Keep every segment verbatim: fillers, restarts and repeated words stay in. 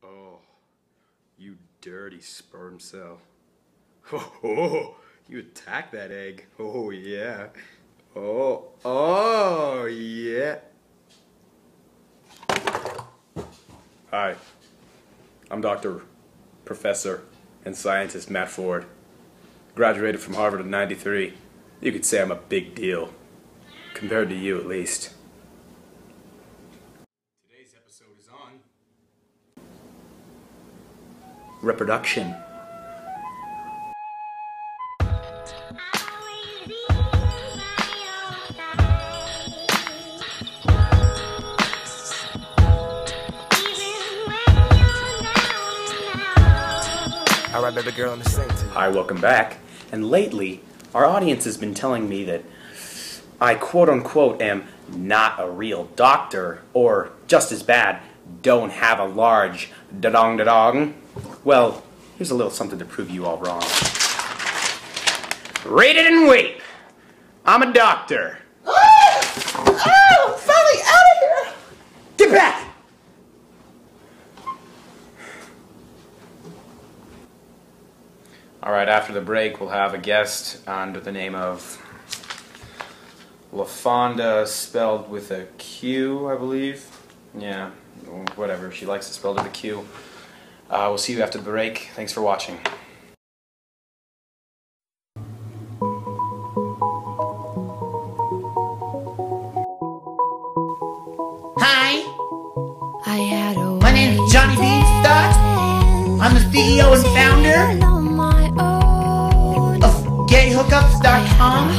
Oh, you dirty sperm cell. Oh, oh, you attacked that egg. Oh, yeah. Oh, oh, yeah. Hi, I'm Doctor Professor and Scientist Matt Ford. Graduated from Harvard in ninety-three. You could say I'm a big deal. Compared to you, at least. Today's episode is on reproduction. All right, baby girl, I'm gonna sing to you. Hi, welcome back. And lately, our audience has been telling me that I quote-unquote am not a real doctor, or just as bad, don't have a large da-dong-da-dong. Well, here's a little something to prove you all wrong. Read it and weep. I'm a doctor. Oh, I'm finally out of here. Get back! All right, after the break, we'll have a guest under the name of LaFonda, spelled with a Q, I believe. Yeah, whatever. She likes it spelled with a Q. Uh, we'll see you after the break. Thanks for watching. Hi, I had a my name is Johnny Beanstalk. I'm the C E O and founder of gay hookups dot com,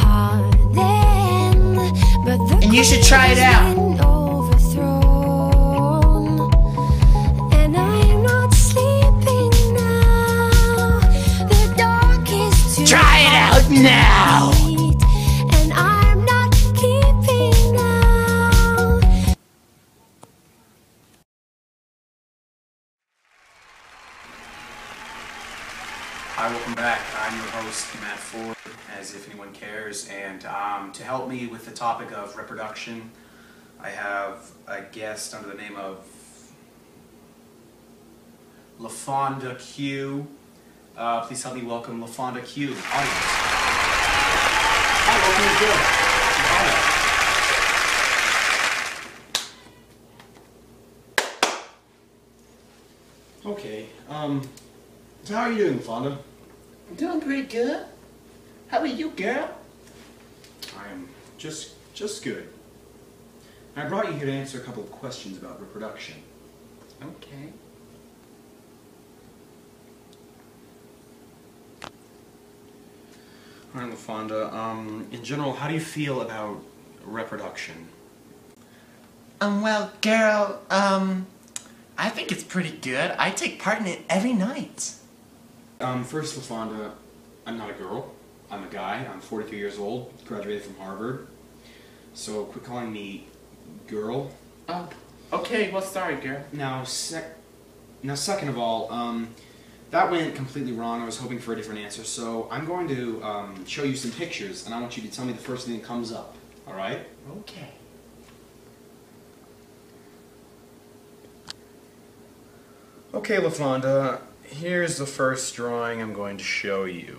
and you should try it out. Try it out now. And I'm not keeping now. Hi, welcome back. I'm your host, Matt Ford, as if anyone cares, and um, to help me with the topic of reproduction, I have a guest under the name of LaFonda Q. Uh, please help me welcome LaFonda Q. Audience. Hi, welcome to the show. Okay, um, so how are you doing, LaFonda? I'm doing pretty good. How are you, girl? I am just, just good. I brought you here to answer a couple of questions about reproduction. Okay. Alright, LaFonda, um, in general, how do you feel about reproduction? Um, well, girl, um, I think it's pretty good. I take part in it every night. Um, first, LaFonda, I'm not a girl. I'm a guy. I'm forty-two years old, graduated from Harvard. So quit calling me girl. Oh, okay, well, sorry, girl. Now, sec now, second of all, um, that went completely wrong. I was hoping for a different answer. So I'm going to um, show you some pictures, and I want you to tell me the first thing that comes up. All right? Okay. Okay, LaFonda, here's the first drawing I'm going to show you.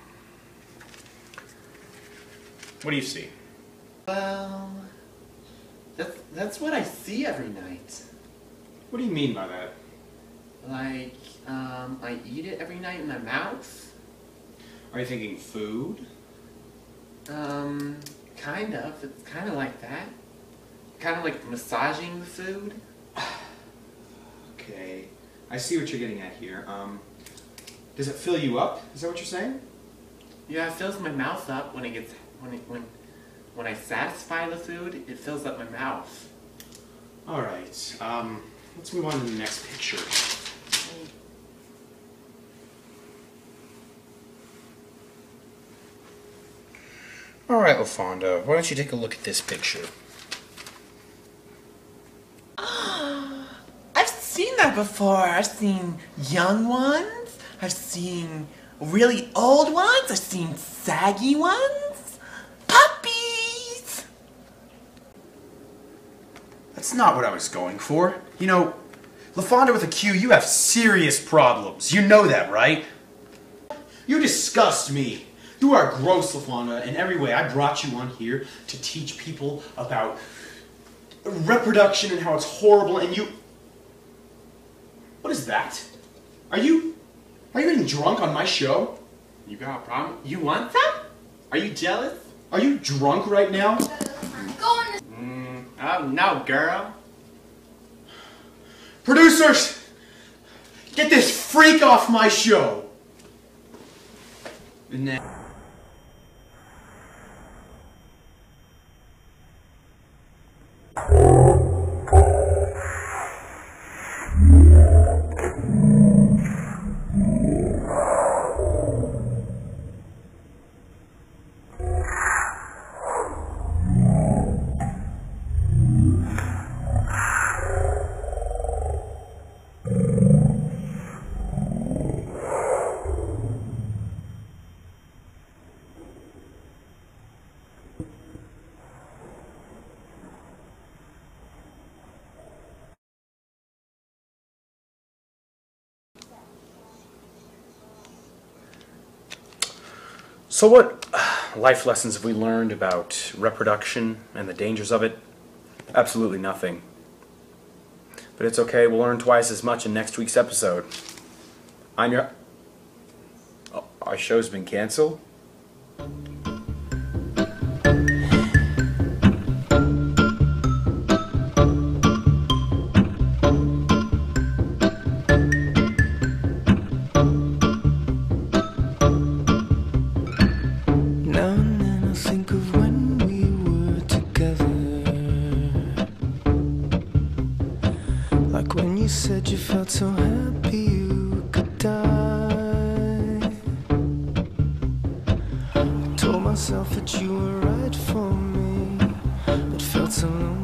What do you see? Well, that's, that's what I see every night. What do you mean by that? Like, um, I eat it every night in my mouth. Are you thinking food? Um, kind of. It's kind of like that. Kind of like massaging the food. Okay, I see what you're getting at here. Um, does it fill you up? Is that what you're saying? Yeah, it fills my mouth up when it gets when it, when when I satisfy the food. It fills up my mouth. All right. Um, let's move on to the next picture. All right, LaFonda, why don't you take a look at this picture? I've seen that before. I've seen young ones. I've seen really old ones. I've seen saggy ones. Puppies. That's not what I was going for. You know, LaFonda with a Q, you have serious problems. You know that, right? You disgust me. You are gross, LaFonda, in every way. I brought you on here to teach people about reproduction and how it's horrible, and you... What is that? Are you... Are you getting drunk on my show? You got a problem? You want some? Are you jealous? Are you drunk right now? Mm, oh no, girl. Producers! Get this freak off my show! And then So what life lessons have we learned about reproduction and the dangers of it? Absolutely nothing. But it's okay, we'll learn twice as much in next week's episode. I'm your... Oh, our show's been canceled? Like when you said you felt so happy you could die. I told myself that you were right for me, but felt so lonely.